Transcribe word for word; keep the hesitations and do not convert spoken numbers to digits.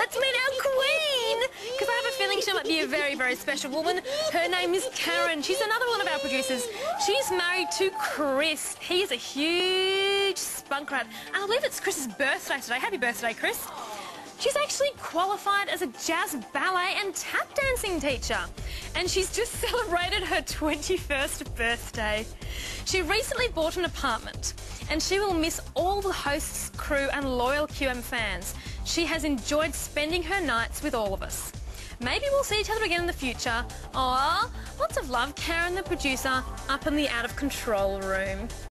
let's meet our queen! Because I have a feeling she might be a very, very special woman. Her name is Karen. She's another one of our producers. She's married to Chris. He is a huge spunk rat. And I believe it's Chris's birthday today. Happy birthday, Chris. She's actually qualified as a jazz, ballet and tap dancing teacher. And she's just celebrated her twenty-first birthday. She recently bought an apartment and she will miss all the hosts, crew and loyal Q M fans. She has enjoyed spending her nights with all of us. Maybe we'll see each other again in the future. Aw, lots of love, Karen the producer, up in the out of control room.